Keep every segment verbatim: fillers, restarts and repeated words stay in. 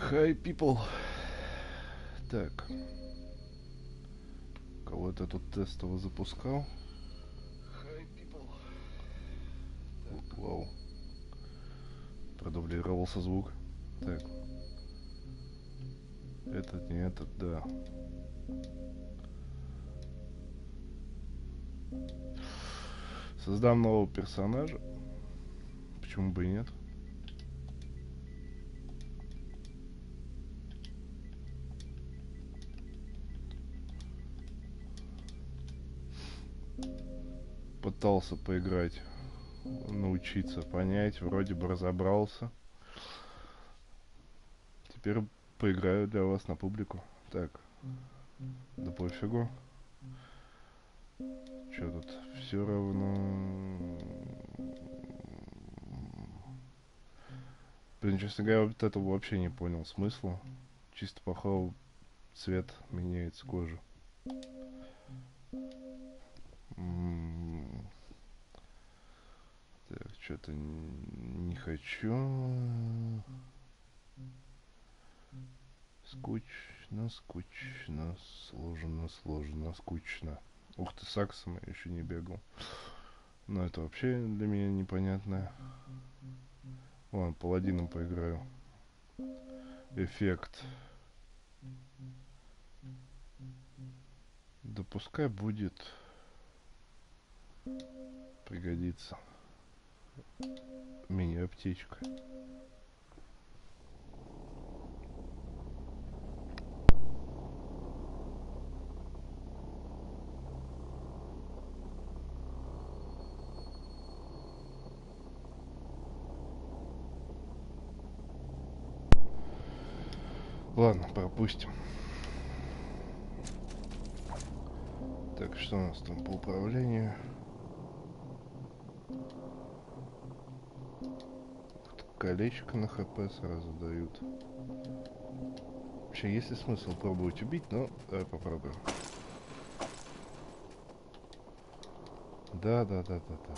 Hi, people. Так. Кого-то тут тестово запускал. Hi, people. Так. Вау. Продублировался звук. Так. Этот, не этот, да. Создам нового персонажа. Почему бы и нет? Пытался поиграть, научиться понять, вроде бы разобрался. Теперь поиграю для вас на публику. Так, да пофигу. Что тут? Все равно... Блин, честно говоря, вот этого вообще не понял смысла. Чисто походу цвет меняется кожи. М-м-м. Так, что-то не хочу. Скучно, скучно, сложно, сложно, скучно. Ух ты, саксом я еще не бегал. Но это вообще для меня непонятно. Ладно, паладином поиграю. Эффект. Да пускай будет. Пригодится. Мини-аптечка. Ладно, пропустим. Так, что у нас там по управлению? Колечко на хп сразу дают. Вообще, есть ли смысл пробовать убить, но давай попробуем. Да, да, да, да, да.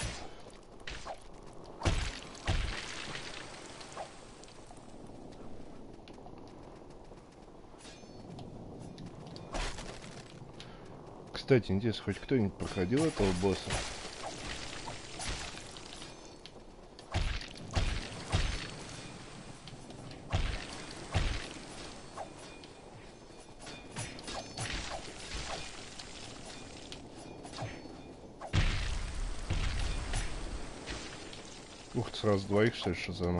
Кстати, интересно, хоть кто-нибудь проходил этого босса? Ух ты, сразу двоих, что ли, шазанул?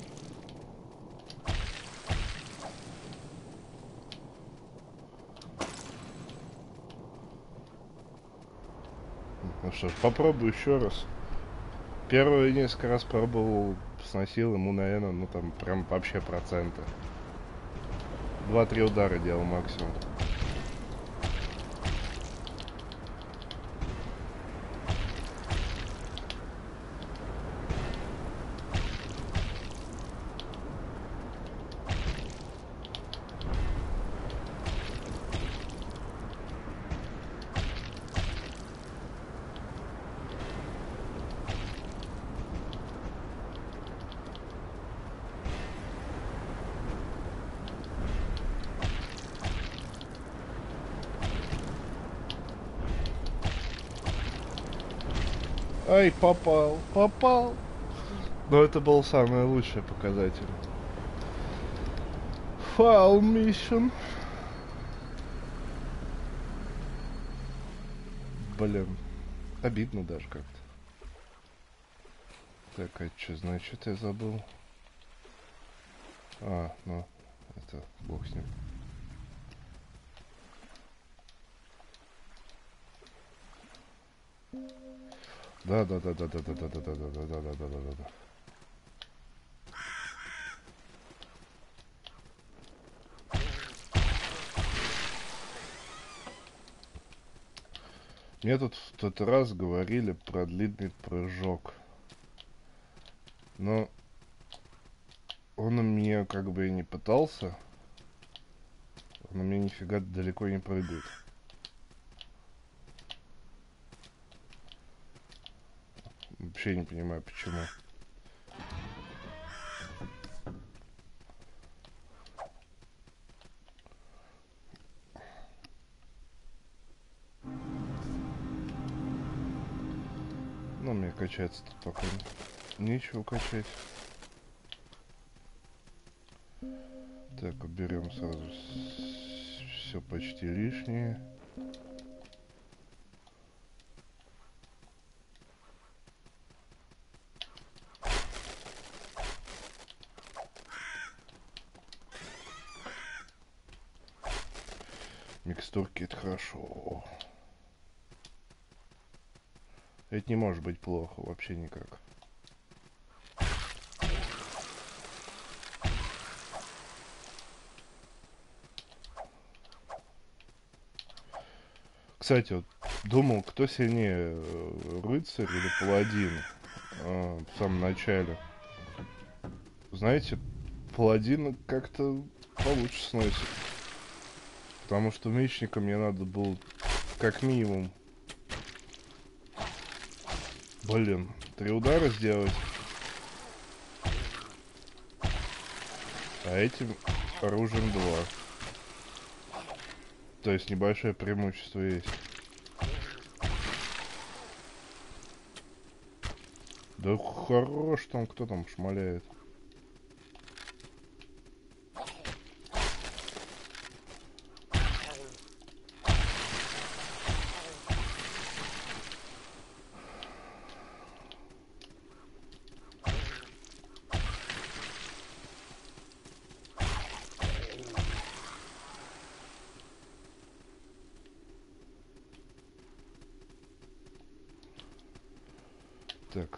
Ну что ж, попробую еще раз. Первые несколько раз пробовал, сносил ему, наверное, ну там прям вообще проценты. Два-три удара делал максимум. Ай, попал, попал. Но это был самый лучший показатель. Фаул миссион. Блин, обидно даже как-то. Так, а что значит, я забыл? А, ну, это бог с ним. Да, да, да, да, да, да, да, да, да, да, да, да, да, да, да, да. Мне тут в тот раз говорили про длинный прыжок. Но он у меня как бы и не пытался. Он у меня нифига далеко не прыгает. Вообще не понимаю, почему. Ну, мне качаться тут пока нечего качать. Так, уберем сразу все почти лишнее. Микстурки — это хорошо. Это не может быть плохо, вообще никак. Кстати, вот думал, кто сильнее, рыцарь или паладин, э, в самом начале. Знаете, паладин как-то получше сносит. Потому что мечника мне надо было как минимум, блин, три удара сделать. А этим оружием два. То есть небольшое преимущество есть. Да хорош там, кто там шмаляет. Так.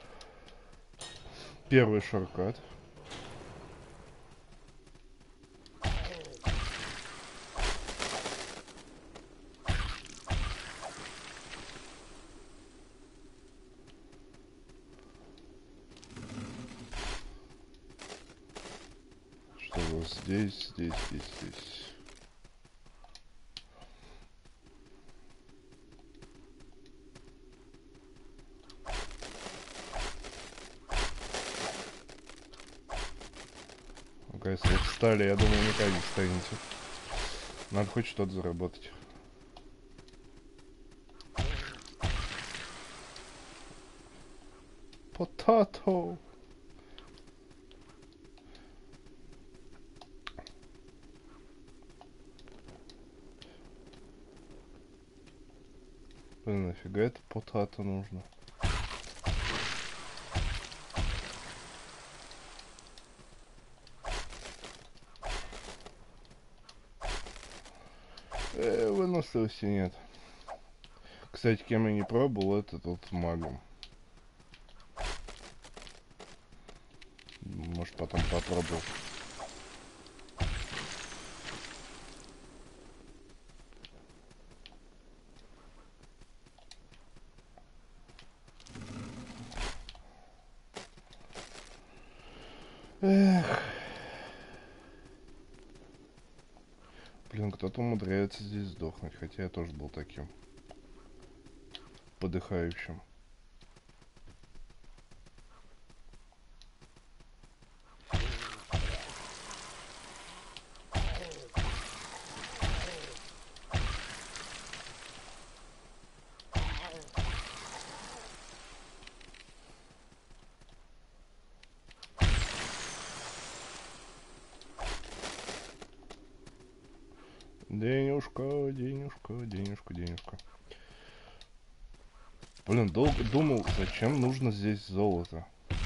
Первый шорткат. Что у вас здесь, здесь, здесь, здесь. Ну-ка, если вы встали, я думаю, никогда не встанете. Надо хоть что-то заработать. Потато. Блин, нафига это потато нужно? Э, выносливости нет. Кстати, кем я не пробовал, это тот магом. Может, потом попробую. Эх. Блин, кто-то умудряется здесь сдохнуть, хотя я тоже был таким подыхающим. Денежка, денежка, денежка, денежка. Блин, долго думал, зачем нужно здесь золото.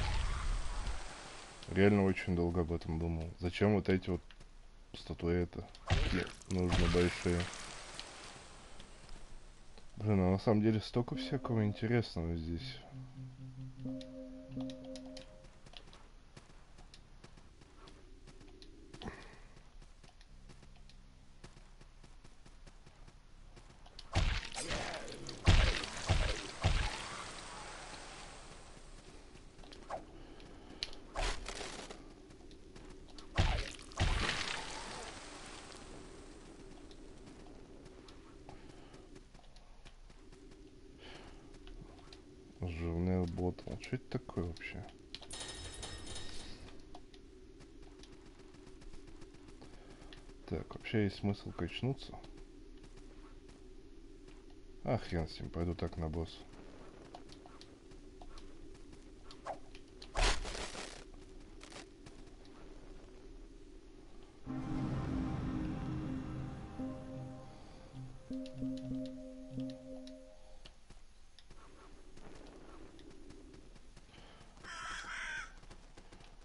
Реально очень долго об этом думал. Зачем вот эти вот статуэты нужны большие. Блин, а на самом деле столько всякого интересного здесь. Жирный ботл. Что это такое вообще? Так, вообще есть смысл качнуться. А, хрен с ним, пойду так на босс.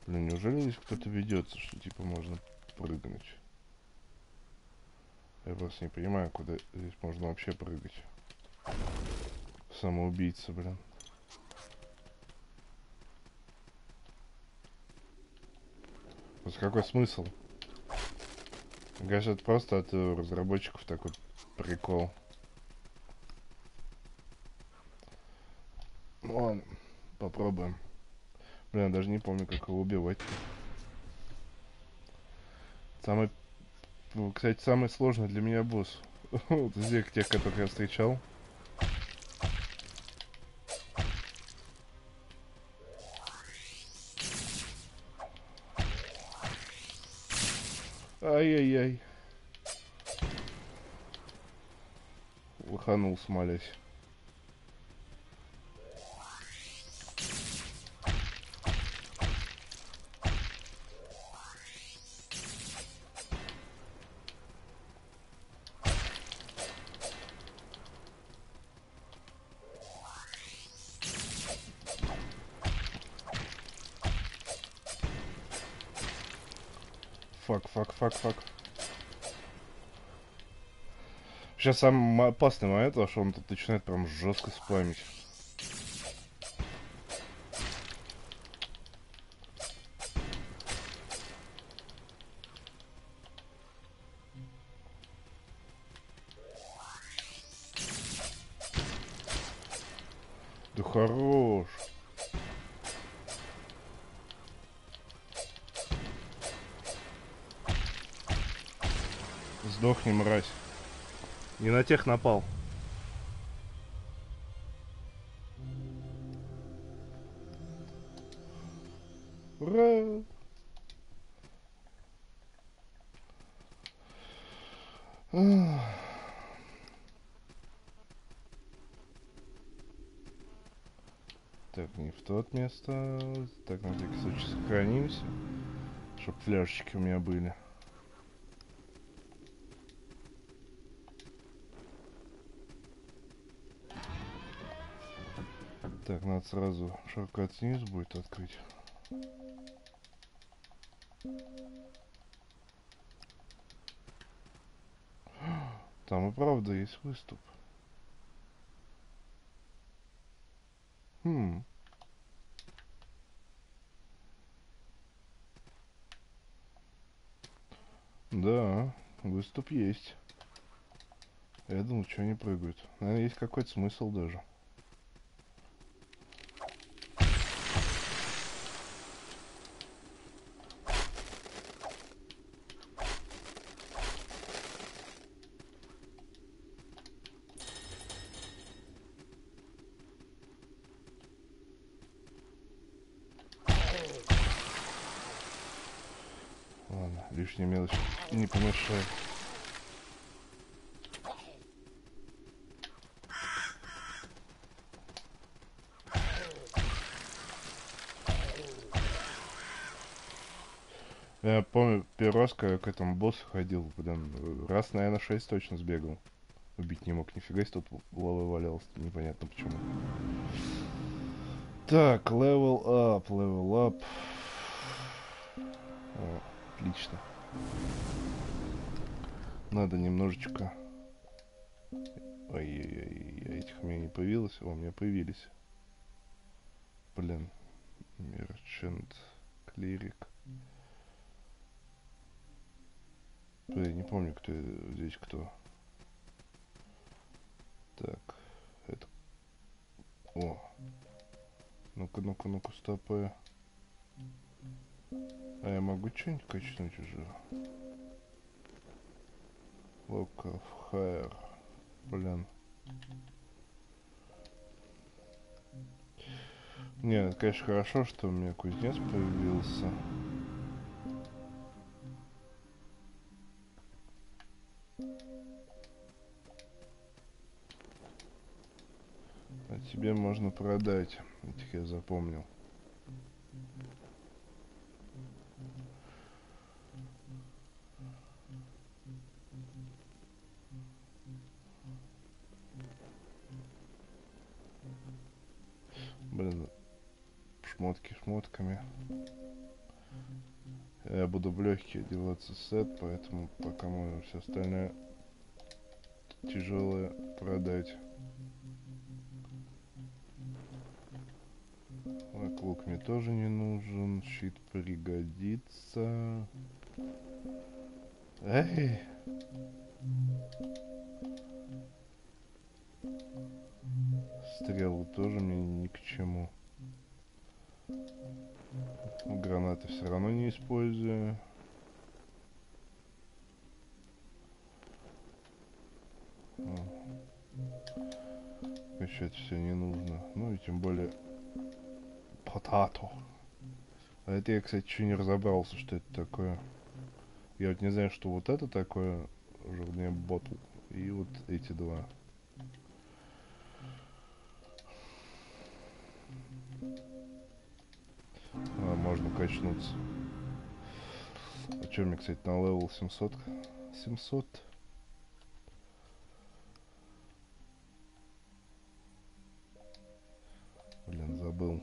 Блин, неужели здесь кто-то ведется, что типа можно прыгнуть? Я просто не понимаю, куда здесь можно вообще прыгать. Самоубийца, блин. Вот какой смысл? Мне кажется, это просто от э, разработчиков такой прикол. Ну ладно, попробуем. Блин, я даже не помню, как его убивать. Самый, ну, кстати, самый сложный для меня босс. Вот из всех тех, которых я встречал. Ай-яй-яй. Лоханул, смолясь. Фак, фак, фак, фак. Сейчас самый опасный момент, потому что он тут начинает прям жестко спамить. Да хорош. Сдохни, мразь. Не на тех напал. Ура! Так, не в тот место. Так, на всякий случай сохранимся. Чтоб фляжечки у меня были. Так, надо сразу шорткат снизу будет открыть. Там и правда есть выступ. Хм. Да, выступ есть. Я думал, что они прыгают. Наверное, есть какой-то смысл даже. Ладно, лишняя мелочь не помешает. Я помню, первый раз, когда к этому боссу ходил, блин, раз, наверное, шесть точно сбегал. Убить не мог, нифига себе, тут лавы валялся, непонятно почему. Так, level up, level up. О, отлично. Надо немножечко... Ой-ой-ой, этих у меня не появилось, о, у меня появились. Блин, Merchant, Клирик. Я не помню, кто здесь кто. Так, это... О! Ну-ка, ну-ка, ну-ка, стопэ. А я могу что-нибудь качнуть уже? Lock of Hair. Блин. Нет, это, конечно, хорошо, что у меня кузнец появился. А тебе можно продать. Этих я запомнил. Блин, шмотки шмотками. Я буду в легкие одеваться сет, поэтому пока можно все остальное тяжелое продать. Так, лук мне тоже не нужен. Щит пригодится. Эй! Стрелы тоже мне ни к чему. Гранаты все равно не использую. Качать все не нужно. Ну и тем более потато. А это я, кстати, еще не разобрался, что это такое. Я вот не знаю, что вот это такое. Жирнее ботл. И вот эти два. А, можно качнуться. А что мне, кстати, на левел семьсот? семьсот. Блин, забыл.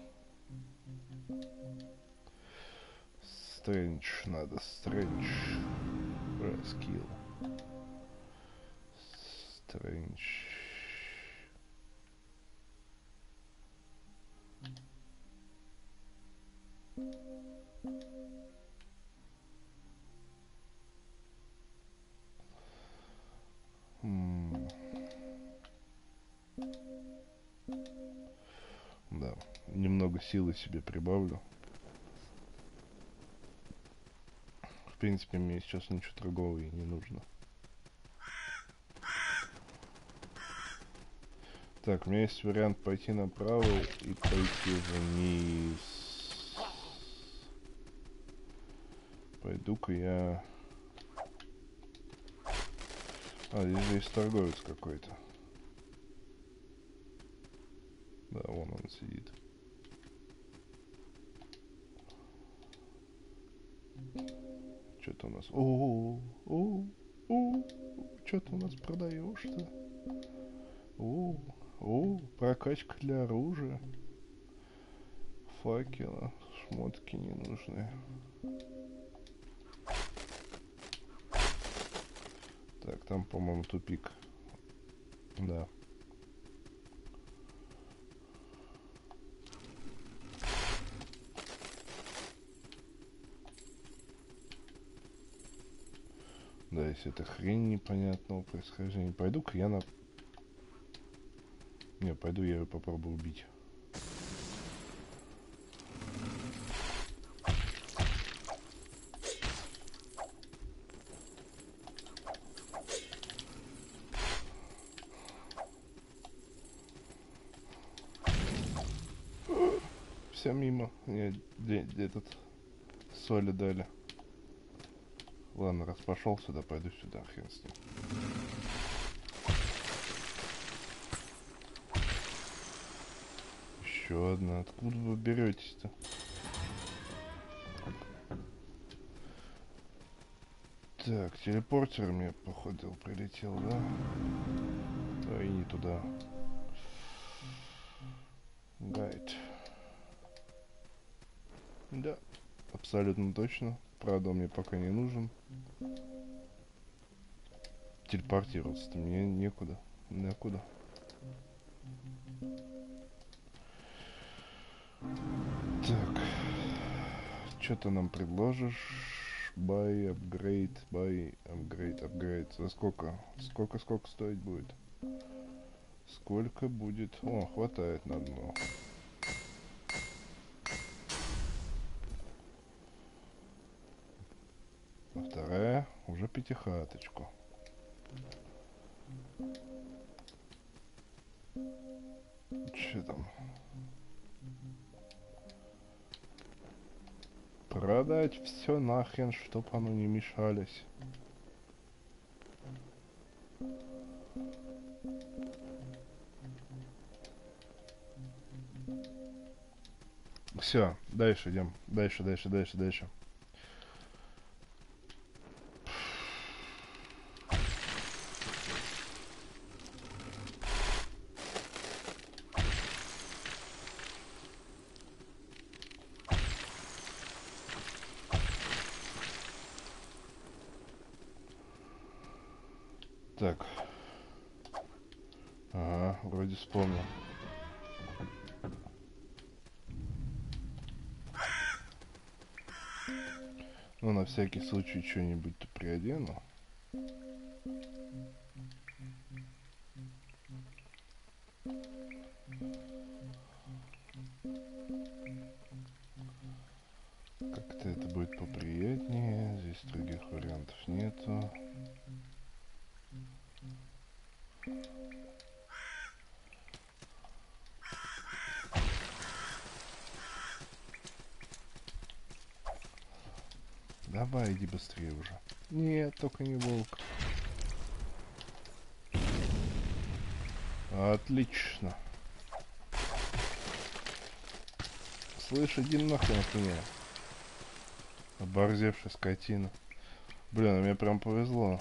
Стрэндж надо. Стрэндж. Скилл. Стрэндж. М. Да, немного силы себе прибавлю. В принципе, мне сейчас ничего другого и не нужно. Так, у меня есть вариант пойти направо и пойти вниз. Пойду-ка я... А, здесь же есть торговец какой-то. Да, вон он сидит. Что-то у нас... О, о, о, что ты у нас продаешь-то? О, о, прокачка для оружия. Факела, шмотки не нужны. Так, там, по-моему, тупик. Да. Да, если это хрень непонятного происхождения. Пойду-ка я на... Не, пойду я ее попробую убить. Все мимо. Мне этот соли дали. Ладно, раз пошел сюда, пойду сюда, хрен с ним. Еще одна. Откуда вы беретесь-то? Так, телепортер мне, походу, прилетел, да? Да, и не туда. Гайд. Да, абсолютно точно. Правда, он мне пока не нужен. Телепортироваться-то мне некуда. Некуда. Так. Что ты нам предложишь? Buy, upgrade, buy, upgrade, upgrade. За сколько? Сколько, сколько стоить будет? Сколько будет? О, хватает на одно. А вторая уже пятихаточку. Че там? Продать все нахрен, чтоб оно не мешались. Все, дальше идем. Дальше, дальше, дальше, дальше. Так. Ага, вроде вспомнил. Ну, на всякий случай что-нибудь-то приодену. Как-то это будет поприятнее. Здесь других вариантов нету. Давай, иди быстрее уже. Нет, только не волк. Отлично. Слышь, иди нахрен от меня. Оборзевшая скотина. Блин, а мне прям повезло.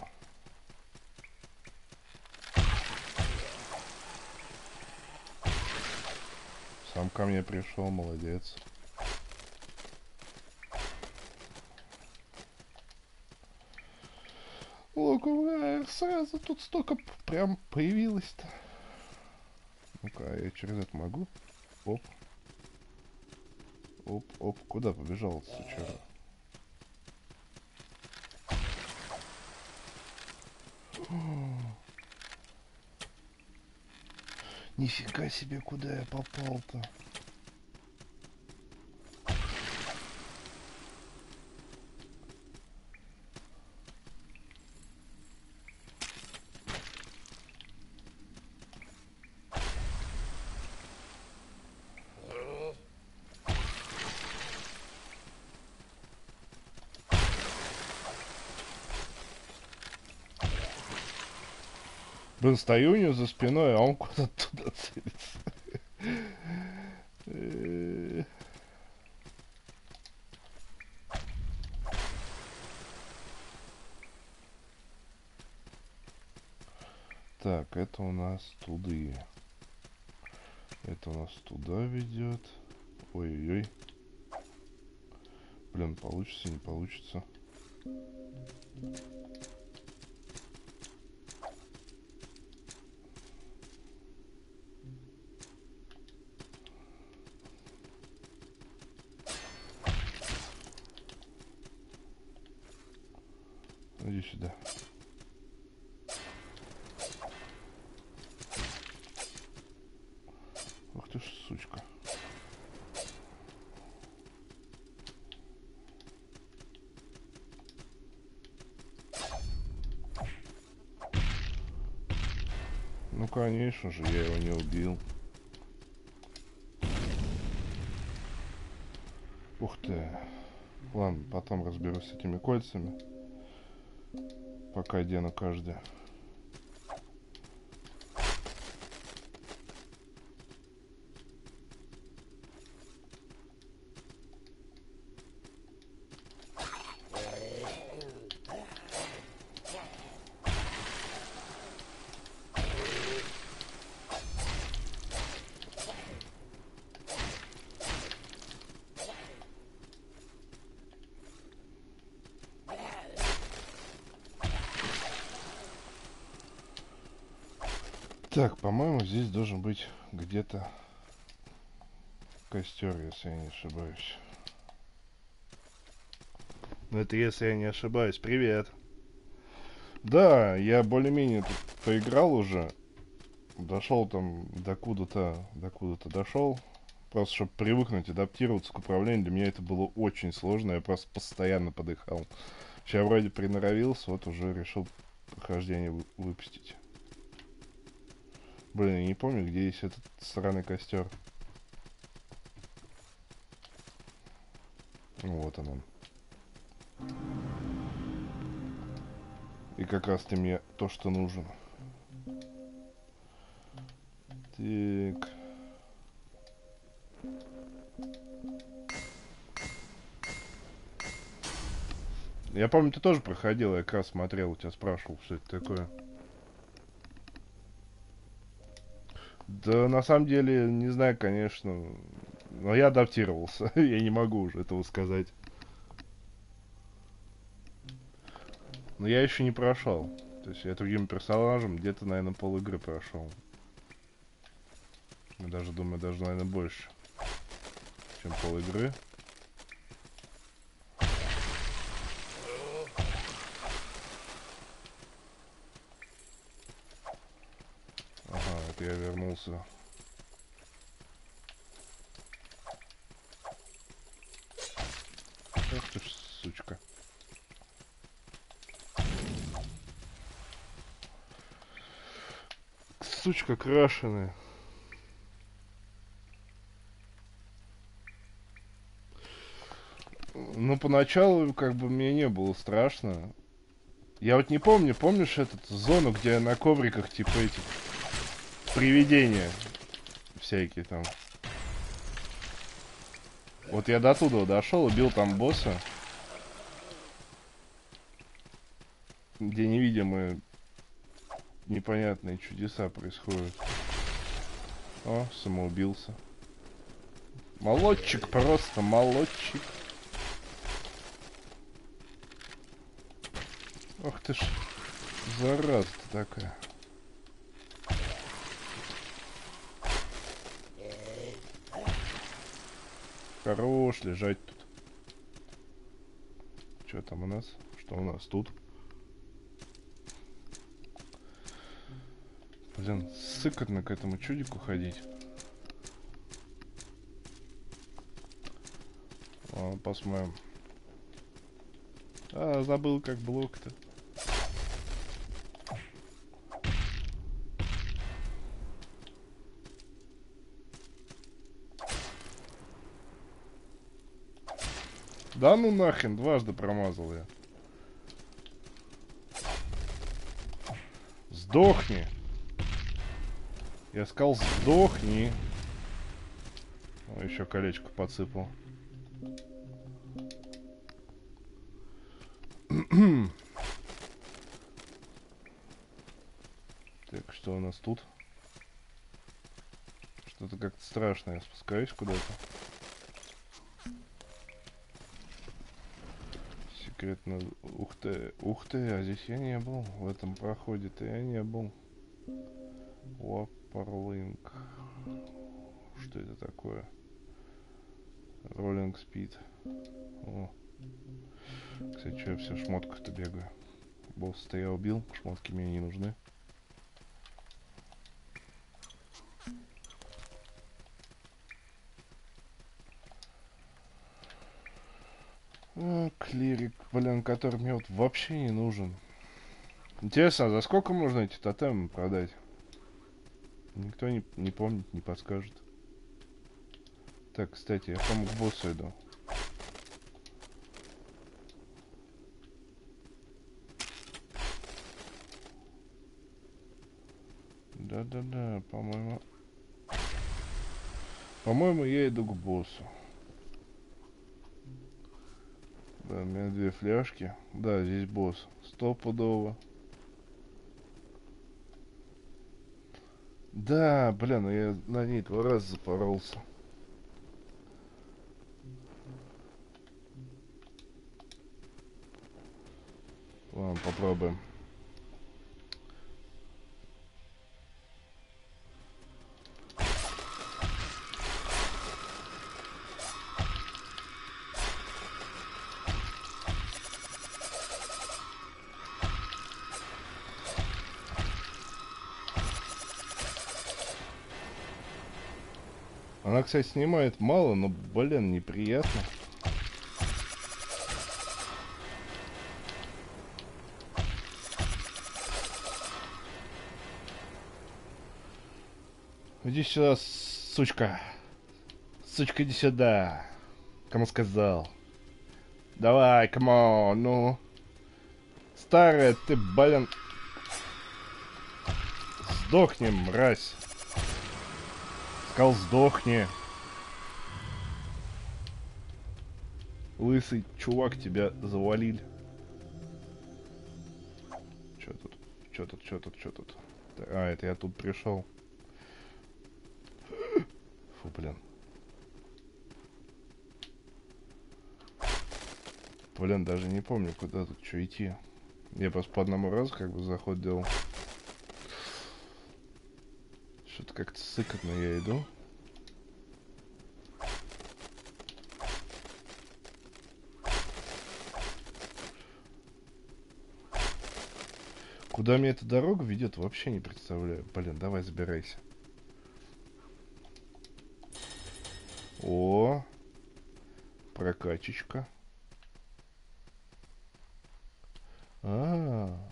Сам ко мне пришел, молодец. Луковая, сразу тут столько прям появилось-то. Ну-ка, я через это могу? Оп. Оп, оп. Куда побежал, сучара? Нифига себе, куда я попал-то. Блин, стою у него за спиной, а он куда-то туда целится. Так, это у нас туды. Это у нас туда ведет. Ой-ой-ой. Блин, получится, не получится. Иди сюда. Ух ты ж, сучка. Ну, конечно же, я его не убил. Ух ты. Ладно, потом разберусь с этими кольцами. Пока одену каждый. Так, по-моему, здесь должен быть где-то костер, если я не ошибаюсь. Ну, это если я не ошибаюсь. Привет. Да, я более-менее тут поиграл уже. Дошел там до куда-то, до куда-то дошел. Просто, чтобы привыкнуть, адаптироваться к управлению, для меня это было очень сложно. Я просто постоянно подыхал. Сейчас вроде приноровился, вот уже решил прохождение выпустить. Блин, я не помню, где есть этот сраный костер. Вот он он. И как раз ты мне то, что нужен. Так. Я помню, ты тоже проходил, я как раз смотрел, у тебя спрашивал, что это такое. Да, на самом деле, не знаю, конечно. Но я адаптировался. Я не могу уже этого сказать. Но я еще не прошел. То есть я другим персонажем где-то, наверное, пол игры прошел. Я даже думаю, даже, наверное, больше, чем пол игры. Ага, это я вернулся. Ах ты ж, сучка. Сучка крашеная. Ну, поначалу, как бы, мне не было страшно. Я вот не помню, помнишь эту зону, где на ковриках, типа, эти привидения всякие там. Вот я до туда дошел, убил там босса, где невидимые непонятные чудеса происходят. О, самоубился. Молодчик, просто молодчик. Ох ты ж, зараза ты такая. Хорош лежать тут. Что там у нас? Что у нас тут? Блин, сыкотно к этому чудику ходить. Ладно, посмотрим. А, забыл, как блок-то. Да ну нахрен, дважды промазал я. Сдохни. Я сказал, сдохни. О, еще колечко подсыпал. Так, что у нас тут? Что-то как-то страшное. Я спускаюсь куда-то. Секретно... Ух ты, ух ты, а здесь я не был. В этом проходе-то я не был. Лапперлинг. Что это такое? Роллинг спид. О. Кстати, что я все в шмотках-то бегаю? Босса-то я убил, шмотки мне не нужны. А, клирик, блин, который мне вот вообще не нужен. Интересно, а за сколько можно эти тотемы продать? Никто не, не помнит, не подскажет. Так, кстати, я, по-моему, к боссу иду. Да-да-да, по-моему... По-моему, я иду к боссу. Да, у меня две фляжки. Да, здесь босс. Стопудово. Да, блин, я на ней два раза запоролся. Ладно, попробуем. Она, кстати, снимает мало, но, блин, неприятно. Иди сюда, сучка. Сучка, иди сюда. Кому сказал? Давай, камон, ну. Старая ты, блин. Сдохни, мразь. Сказал, сдохни. Лысый чувак, тебя завалили. Чё тут? Чё тут, чё тут, чё тут? А, это я тут пришел. Фу, блин. Блин, даже не помню, куда тут что идти. Я просто по одному разу как бы заход делал. Что-то как-то сыкотно я иду. Куда мне эта дорога ведет, вообще не представляю. Блин, давай забирайся. О, прокачечка. А,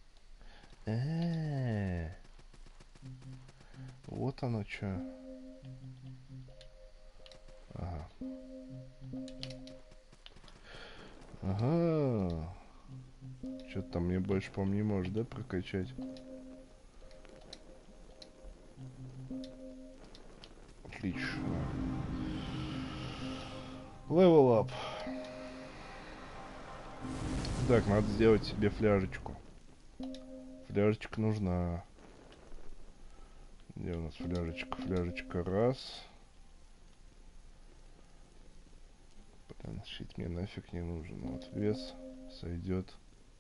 э, вот оно что. Ага. Ага. Что-то там мне больше, по-моему, не может, да, прокачать? Отлично. Level up. Так, надо сделать себе фляжечку. Фляжечка нужна. Где у нас фляжечка? Фляжечка раз. Блин, щит мне нафиг не нужен. Вот вес сойдет.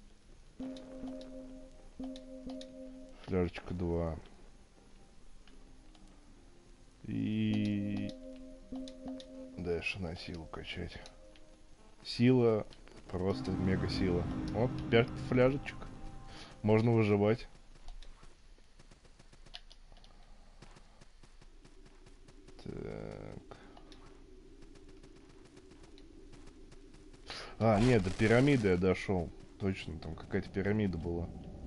Фляжечка два. И дальше на силу качать. Сила, просто мега сила. Вот пять фляжечек. Можно выживать. Так. А, нет, до пирамиды я дошел. Точно, там какая-то пирамида была.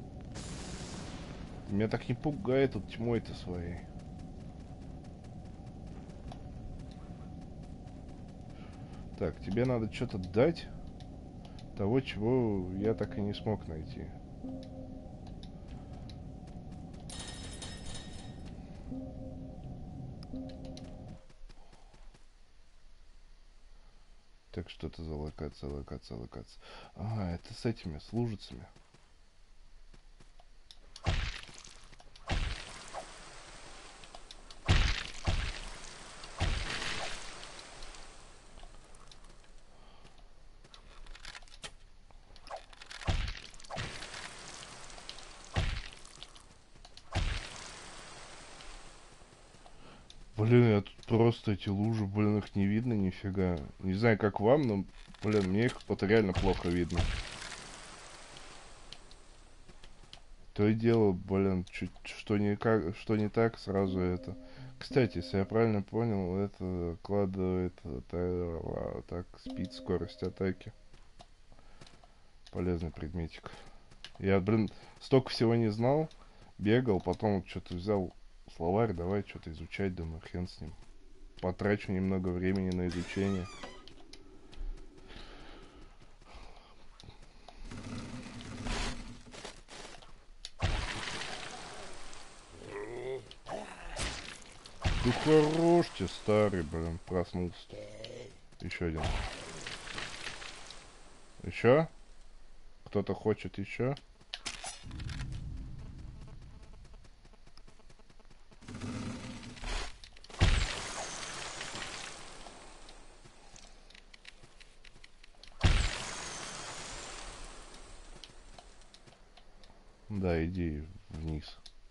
Меня так не пугает тут тьмой-то своей. Так, тебе надо что-то дать. Того, чего я так и не смог найти. Так, что это за локация, локация, локация? А, это с этими, с лужицами. Блин, я тут просто эти лужи, блин, их не видно нифига. Не знаю, как вам, но, блин, мне их вот реально плохо видно. То и дело, блин, чуть что не, как, что не так, сразу это. Кстати, если я правильно понял, это кладывает та- так, спид скорость атаки. Полезный предметик. Я, блин, столько всего не знал, бегал, потом вот что-то взял словарь, давай что-то изучать, думаю, хрен с ним. Потрачу немного времени на изучение. Ну хорош тебе, старый, блин, проснулся. Еще один. Еще? Кто-то хочет еще? Да, иди вниз.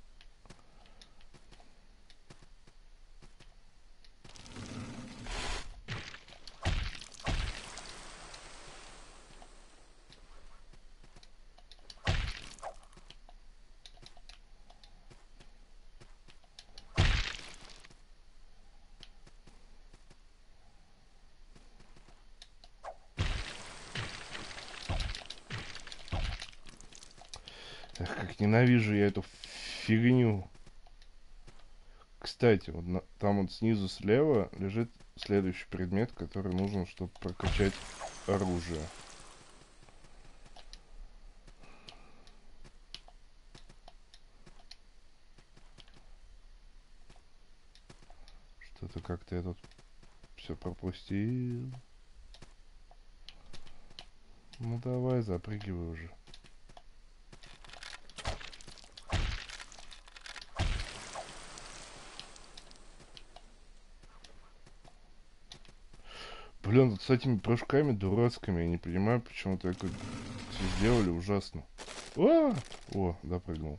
Эх, как ненавижу я эту фигню. Кстати, вот на, там вот снизу слева лежит следующий предмет, который нужен, чтобы прокачать оружие. Что-то как-то я тут все пропустил. Ну давай, запрыгивай уже. Блин, вот с этими прыжками дурацкими, я не понимаю, почему так все сделали ужасно. О, о, допрыгнул.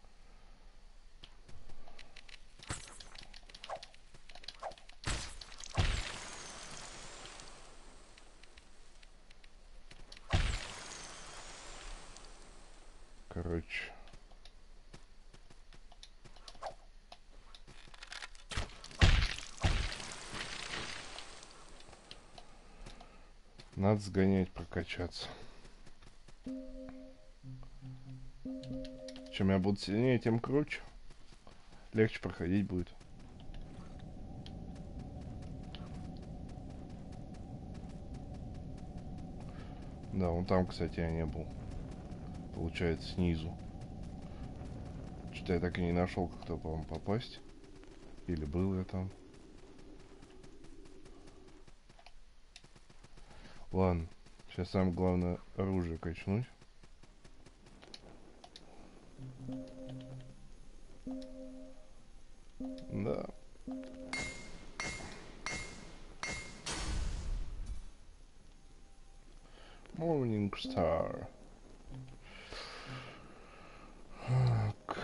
Короче. Надо сгонять, прокачаться. Чем я буду сильнее, тем круче. Легче проходить будет. Да, вон там, кстати, я не был. Получается, снизу. Что-то я так и не нашел, как туда, по-моему, попасть. Или был я там. Ладно. Сейчас самое главное оружие качнуть. Да. Morning Star. Так.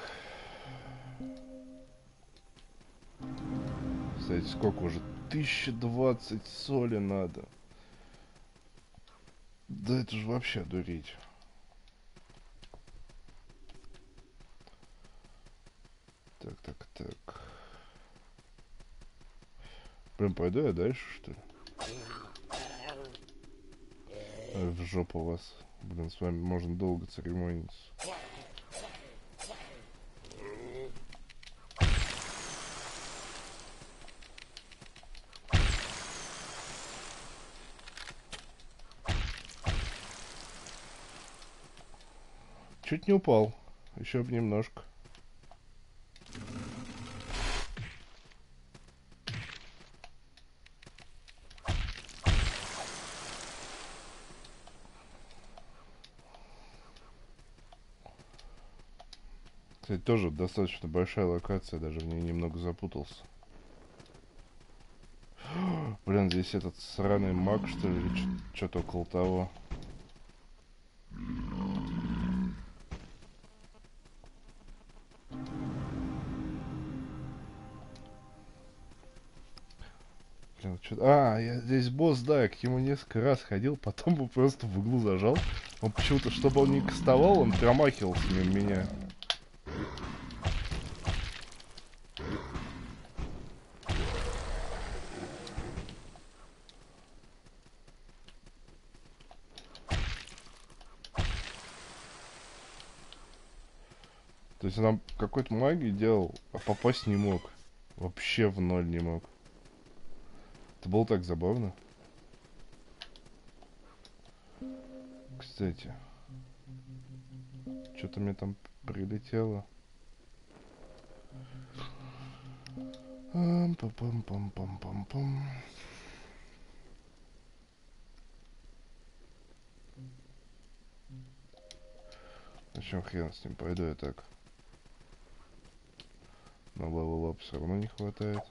Кстати, сколько уже? тысяча двадцать соли надо. Да это же вообще дурить. Так, так, так. Блин, пойду я дальше, что ли? Ой, в жопу вас. Блин, с вами можно долго церемониться. Чуть не упал. Еще бы немножко. Кстати, тоже достаточно большая локация, даже в ней немного запутался. Блин, здесь этот сраный маг, что ли, что-то около того. Блин, что... А, я здесь босс, да, я к нему несколько раз ходил, потом бы просто в углу зажал. Он почему-то, чтобы он не кастовал, он промахивался мимо меня. То есть он какой-то магии делал, а попасть не мог. Вообще в ноль не мог. Это было так забавно. Кстати. Что-то мне там прилетело. Пам-пам-пам-пам-пам-пам. А чем хрен с ним? Пойду я так. На левел ап все равно не хватает.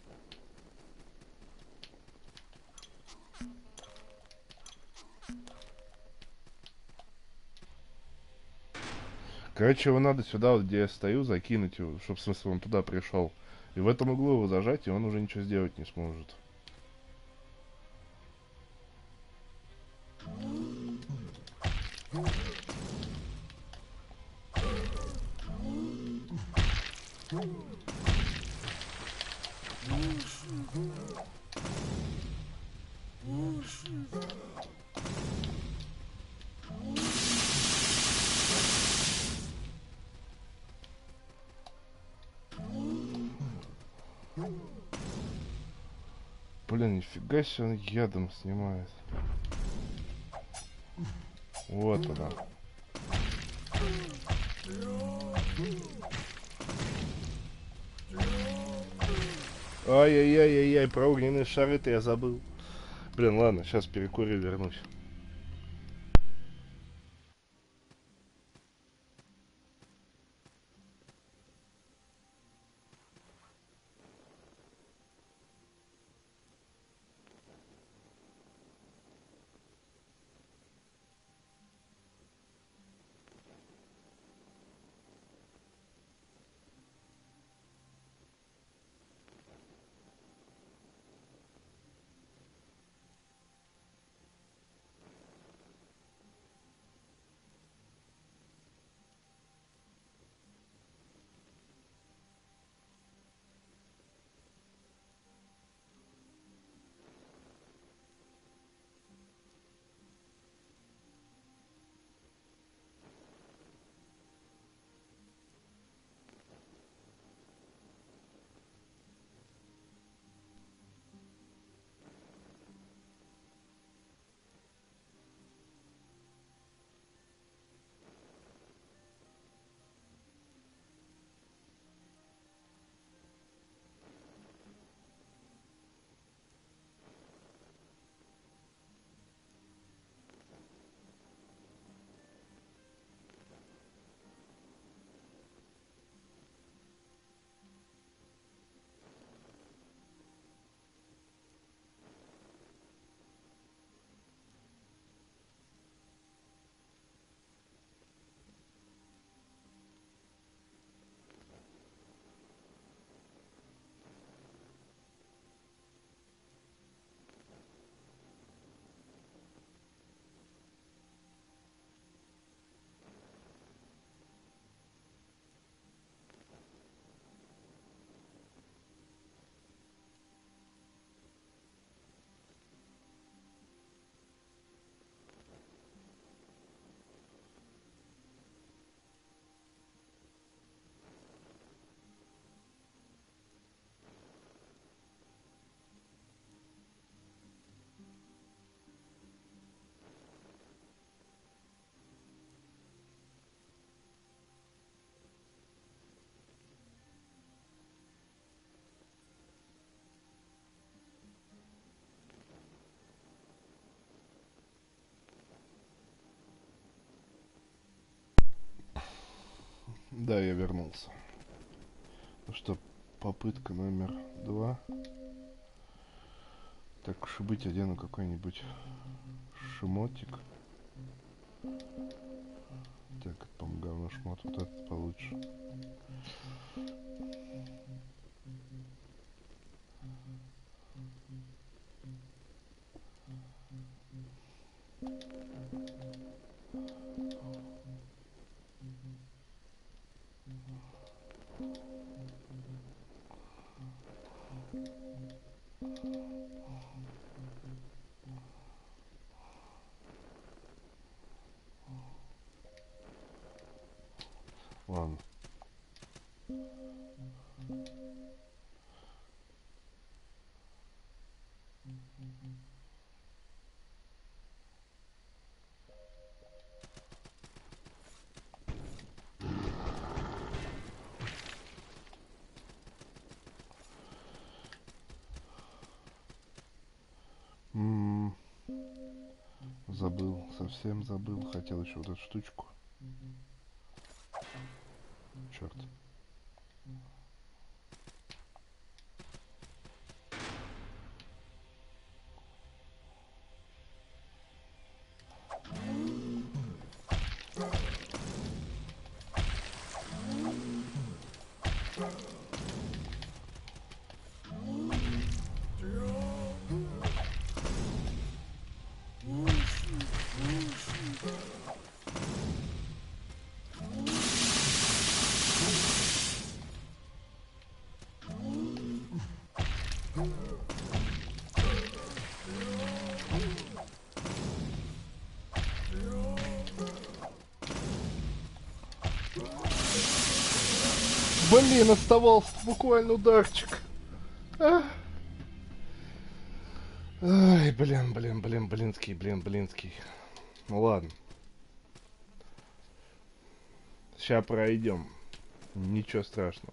Короче, его надо сюда, вот где я стою, закинуть его, чтобы, в смысле, он туда пришел. И в этом углу его зажать, и он уже ничего сделать не сможет. Блин, нифига себе он ядом снимает. Вот она. Ай-яй-яй-яй-яй, про огненные шары-то я забыл. Блин, ладно, сейчас перекурю, вернусь. Да, я вернулся. Ну что, попытка номер два. Так уж и быть, одену какой-нибудь шмотик. Так, это, по-моему, говно шмот. Вот этот получше. Ладно. М-м-м. Забыл, совсем забыл. Хотел еще вот эту штучку. Черт. Блин, оставался буквально ударчик. А. Ай, блин, блин, блин, блинский, блин, блинский. Ну ладно. Сейчас пройдем. Ничего страшного.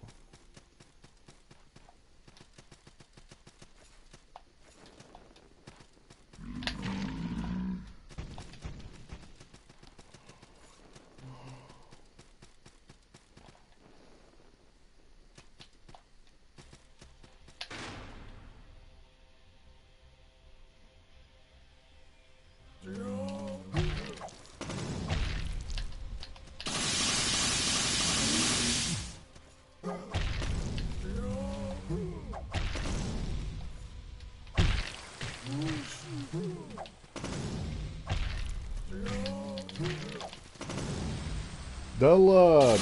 Да ладно.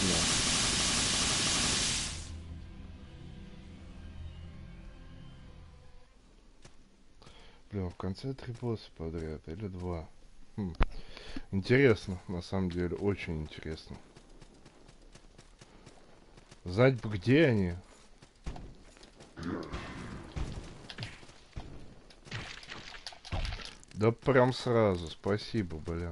Блин, в конце три босса подряд или два. Хм. Интересно, на самом деле, очень интересно. Знать бы, где они. Да прям сразу, спасибо, блин.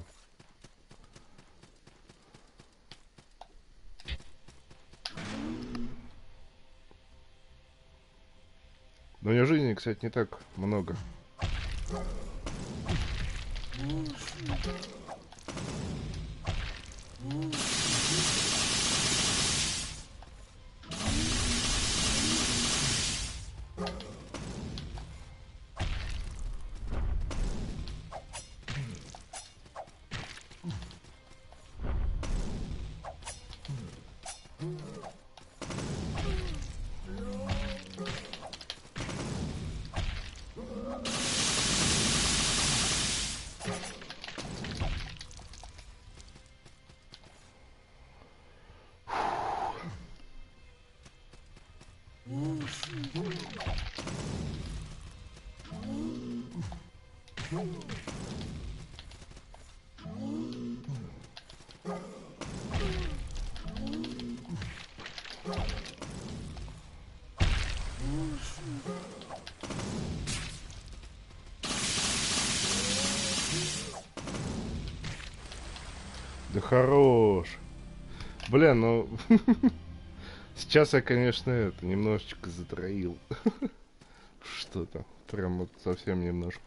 Но у нее жизни, кстати, не так много. Да хорош. Блин, ну... Сейчас я, конечно, это, немножечко затроил. Что-то. Прям вот совсем немножко.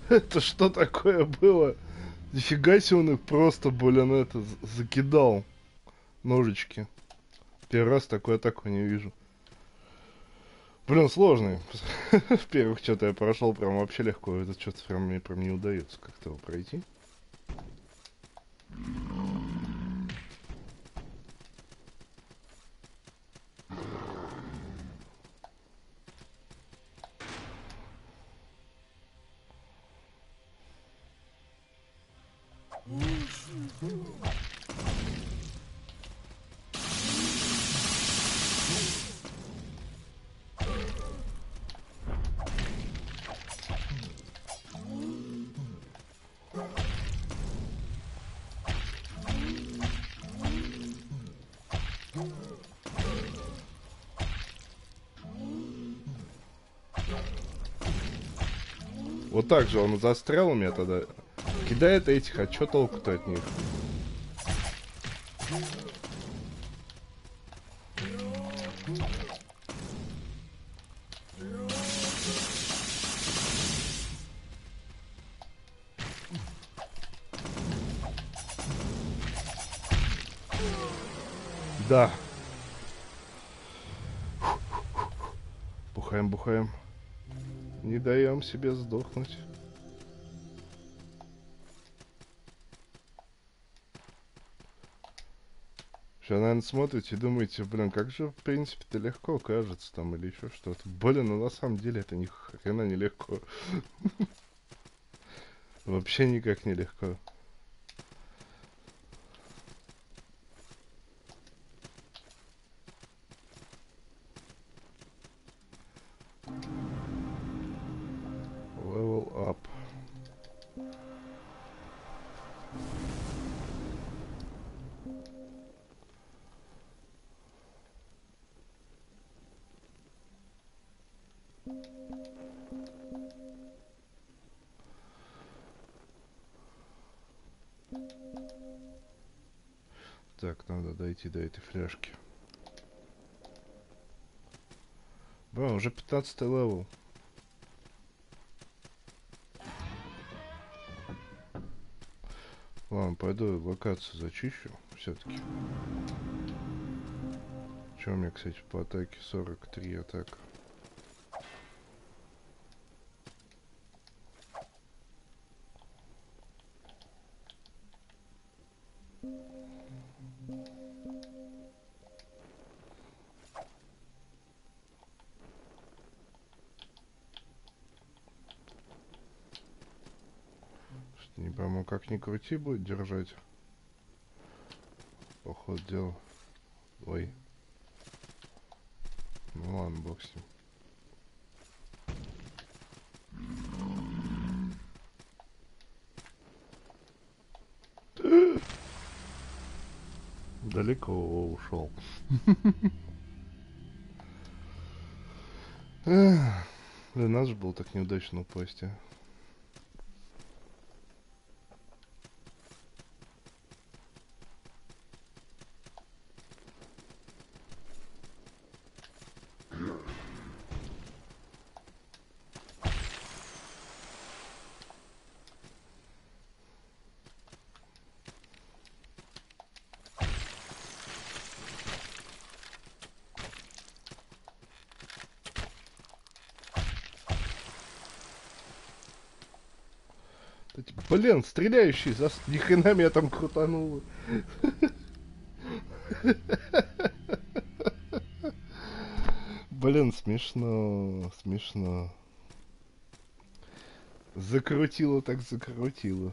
Это что такое было? Нифига себе он их просто, блин, это, закидал. Ножички. Первый раз такой атаку не вижу. Блин, сложный. В-первых, что-то я прошел прям вообще легко. Это что-то прям мне прям не удается как-то его пройти. Вот так же он застрял у меня тогда. Кидает этих, а чё толку-то от них? Да. Бухаем, бухаем. Не даем себе сдохнуть. Сейчас, наверное, смотрите и думаете, блин, как же, в принципе-то, легко кажется там или еще что-то. Блин, ну на самом деле это ни хрена не легко. Вообще никак не легко. Level up. Так, надо дойти до этой фляжки. Бро, уже пятнадцатый левел. Ладно, пойду локацию зачищу все-таки. Че у меня, кстати, по атаке? сорок три атака. Не пойму, как ни крути будет держать. Поход дела. Ой. Ну ладно, бог с ним. Далеко ушел. Для нас же был так неудачно упасть, а. Блин, стреляющий, за... ни хрена меня там крутануло. Блин, смешно, смешно. Закрутило так закрутило.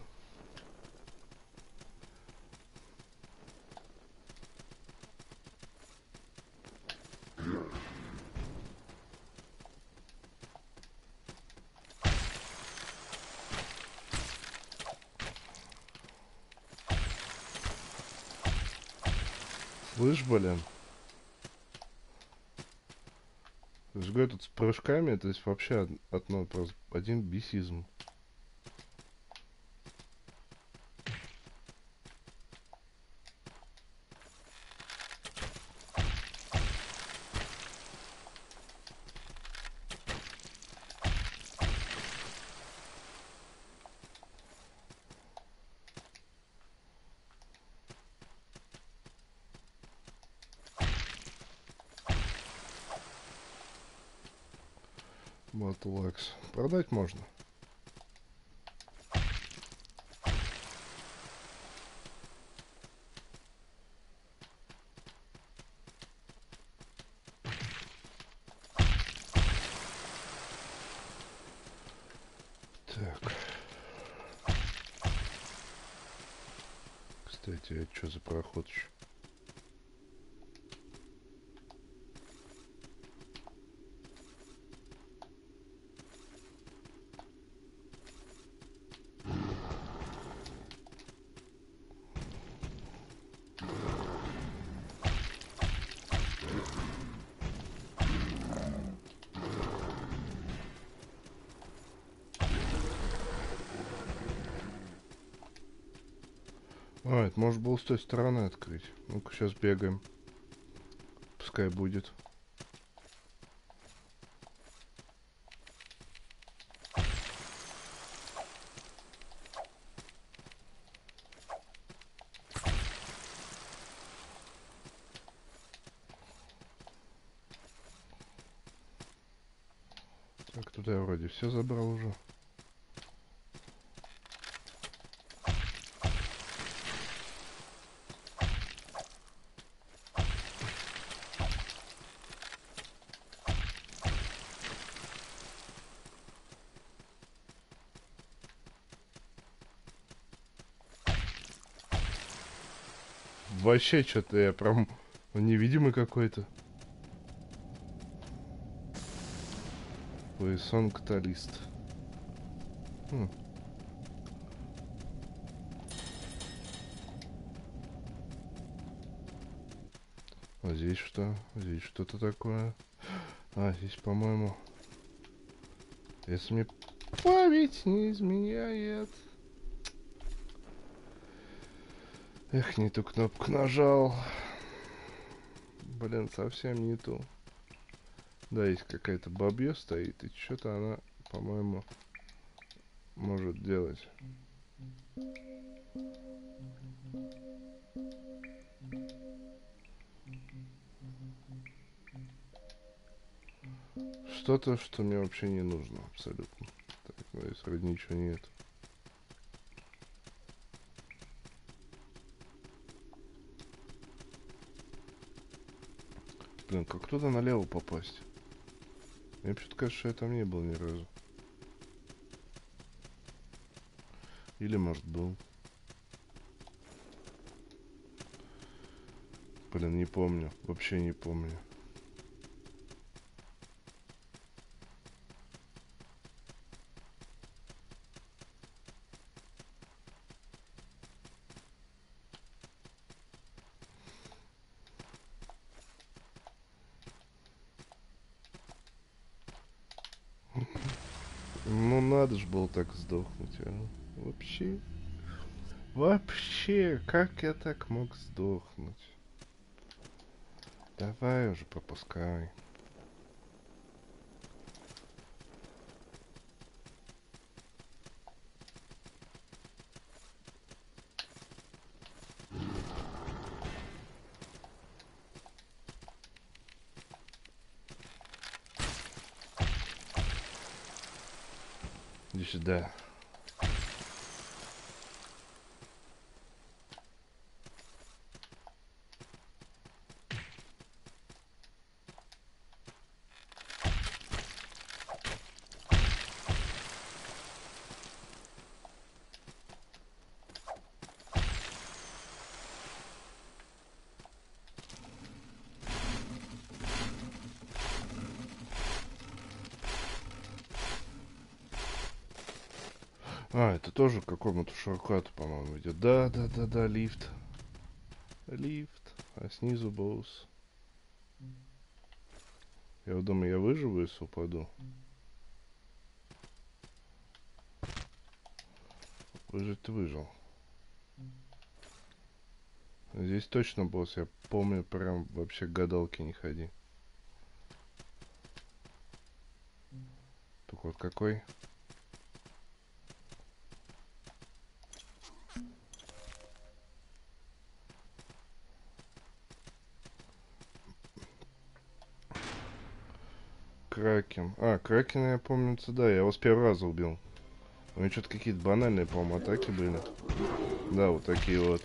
Слышь, блин. Жгой тут с прыжками, то есть вообще одно, просто один бесизм. Battle Axe. Продать можно. Так. Кстати, а что за проход еще? А, это можно было с той стороны открыть. Ну-ка, сейчас бегаем. Пускай будет. Так, туда я вроде все забрал уже. Вообще, что-то я прям невидимый какой-то. Поясон каталист. Хм. А здесь что? Здесь что-то такое. А, здесь, по-моему... Если мне память не изменяет... Эх, не ту кнопку нажал. Блин, совсем не ту. Да, есть какая-то бабья стоит, и что-то она, по-моему, может делать. Что-то, что мне вообще не нужно, абсолютно. Так, ну, здесь вроде ничего нет. Блин, как туда налево попасть? Мне почему-то кажется, что я там не был ни разу. Или, может, был. Блин, не помню. Вообще не помню. Ну, надо же было так сдохнуть, а. Вообще. Вообще, как я так мог сдохнуть? Давай уже пропускай. Иди сюда. А, это тоже к какому-то шоркату, по-моему, идет. Да, да, да, да, лифт. Лифт. А снизу босс. Я вот думаю, я выживу, если упаду. Выжить ты выжил. Здесь точно босс, я помню, прям вообще к гадалке не ходи. Только вот какой? Кракен. А, Кракена я помню, да, я его с первого раза убил. У него что-то какие-то банальные, по-моему, атаки были. Да, вот такие вот.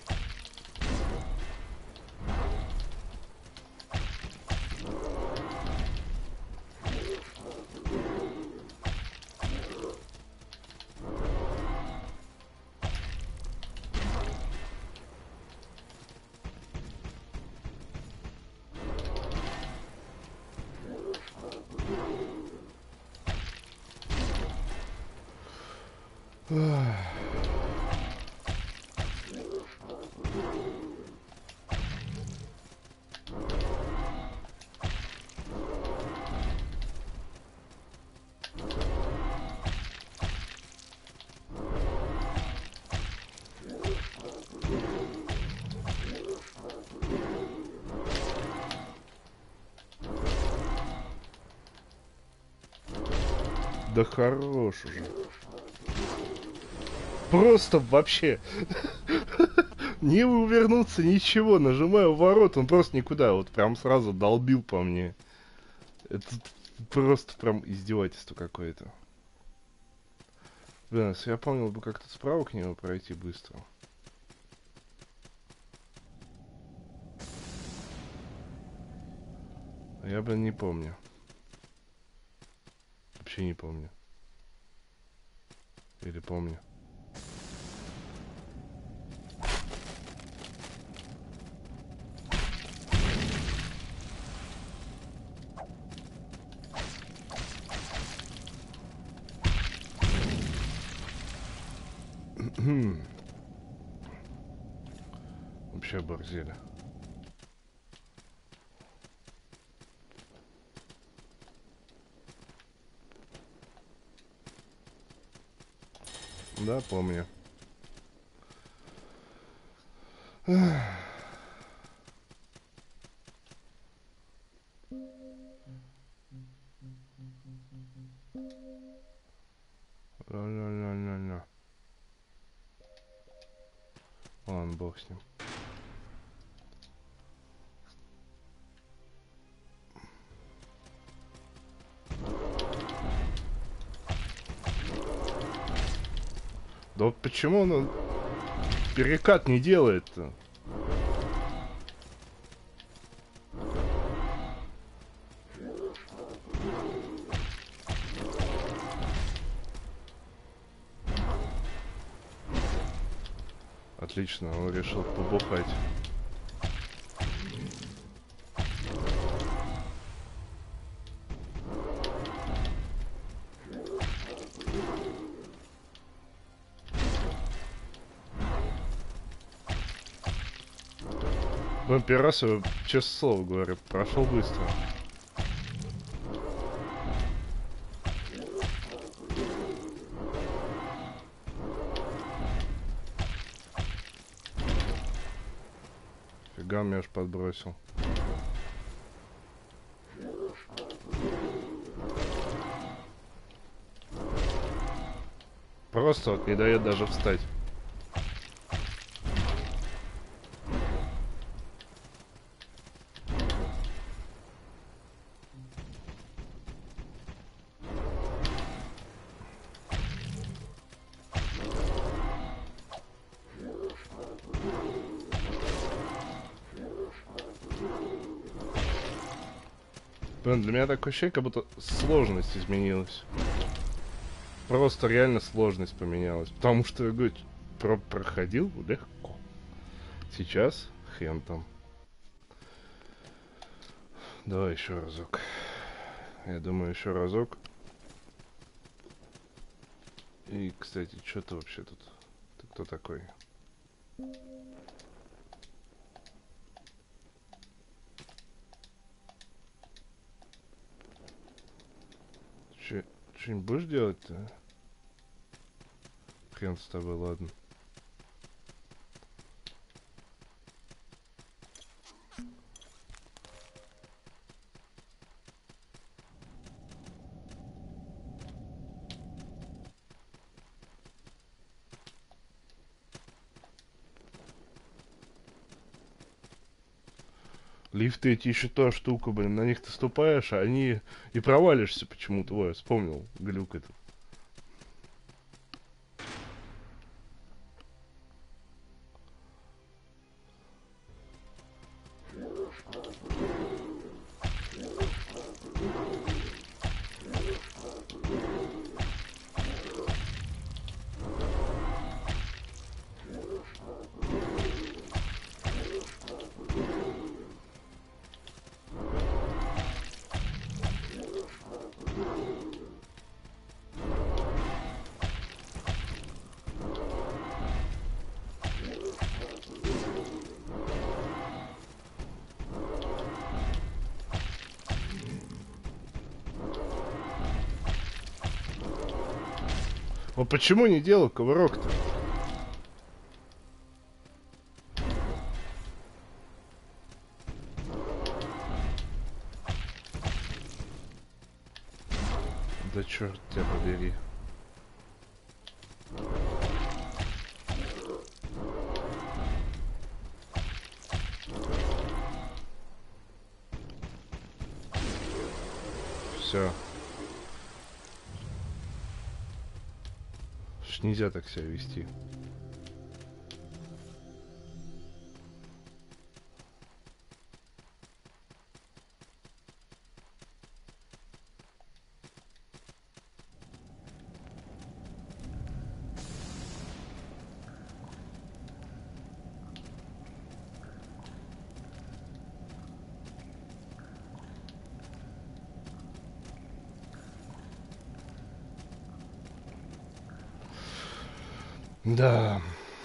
Да хорош уже. Просто вообще. Не увернуться, ничего. Нажимаю ворот, он просто никуда. Вот прям сразу долбил по мне. Это просто прям издевательство какое-то. Блин, если я помнил бы как-то справа к нему пройти быстро. Я бы не помню. Вообще не помню. Или помню. Вообще оборзели. Да, помню. Ля-ля-ля-ля-ля. Ладно, бог с ним. Да вот почему он перекат не делает-то? Отлично, он решил побухать. Ну, первый раз, я, честное слово говорю, прошел быстро. Фига, меня аж подбросил. Просто вот не дает даже встать. Блин, для меня такое ощущение, как будто сложность изменилась. Просто реально сложность поменялась. Потому что, я говорю, про проходил легко. Сейчас хрен там. Давай еще разок. Я думаю, еще разок. И, кстати, что ты вообще тут? Ты кто такой? Че, что-нибудь будешь делать-то? Хрен с тобой, ладно. Лифты эти еще та штука, блин, на них ты ступаешь, а они и провалишься почему-то. Ой, вспомнил глюк этот. Вот почему не делал ковырок-то? Да черт тебя побери. Все. Нельзя так себя вести. Да.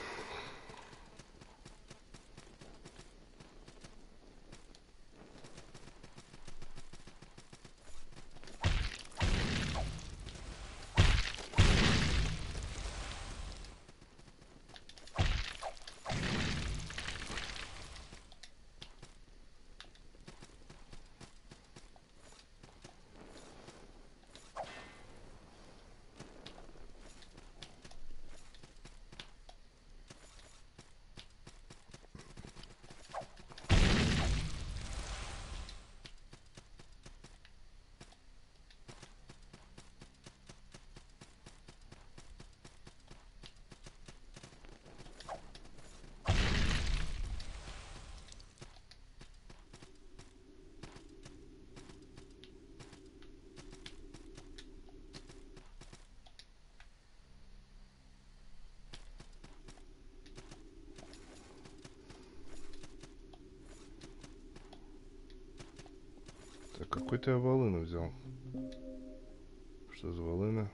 Так, какой-то я волыну взял. Что за волына?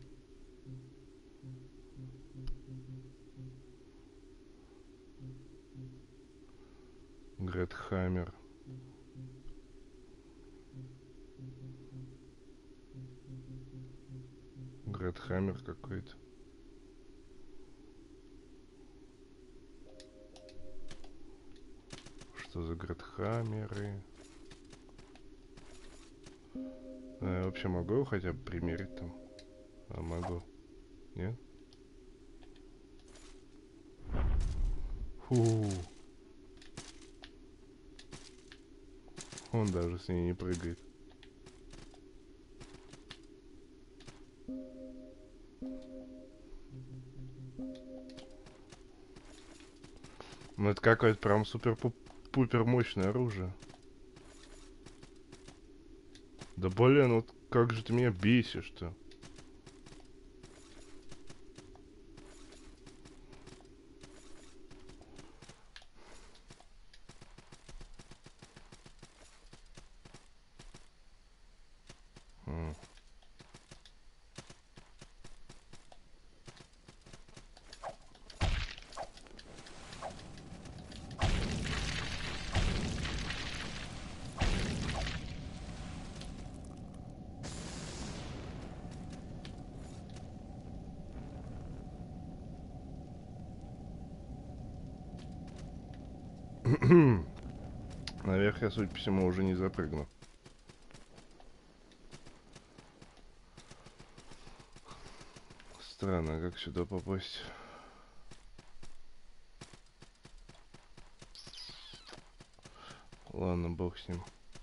Гретхаммер. Гретхаммер какой-то. Что за гретхаммеры? А я вообще могу его хотя бы примерить там? А могу. Нет? Фу. Он даже с ней не прыгает. Ну это какое-то прям супер-пупер мощное оружие. Да блин, вот как же ты меня бесишь-то. М. Наверх я, судя по всему, уже не запрыгну. Странно, как сюда попасть? Ладно, бог с ним.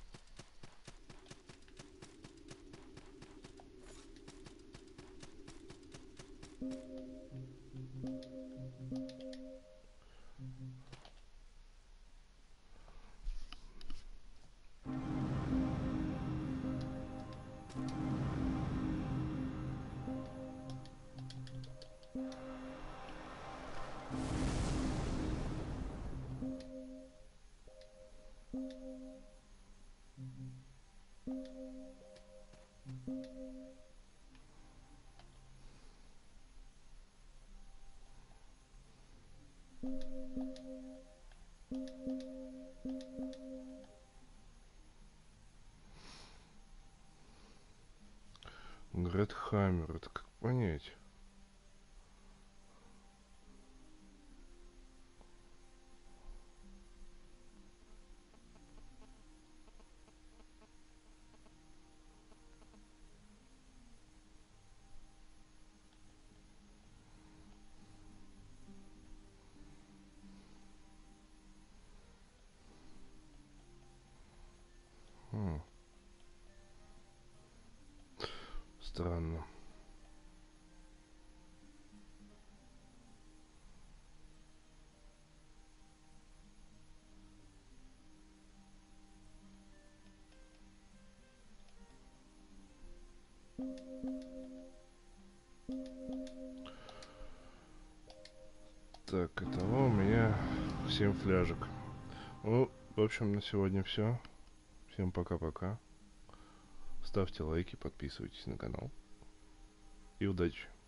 Грэдхаммер, это как понять? Хм. Странно. Так, итого у меня семь фляжек. Ну, в общем, на сегодня все. Всем пока-пока. Ставьте лайки, подписывайтесь на канал. И удачи!